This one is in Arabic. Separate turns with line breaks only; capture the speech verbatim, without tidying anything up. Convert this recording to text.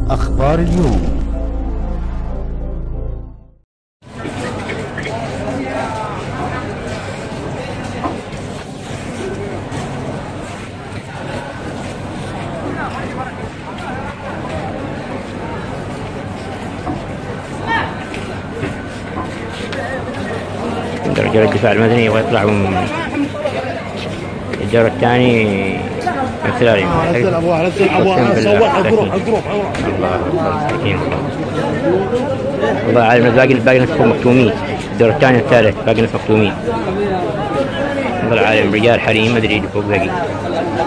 أخبار اليوم.
رجال الدفاع المدني ويطلع من الدور الثاني من خلال
نزل ابوها نزل ابوها صور الجروب الجروب
الله اكبر. والله عالم باقي باقي ناس مكتومين، الدور الثاني والثالث باقي ناس مكتومين. والله عالم رجال حريم ما ادري فوق باقي.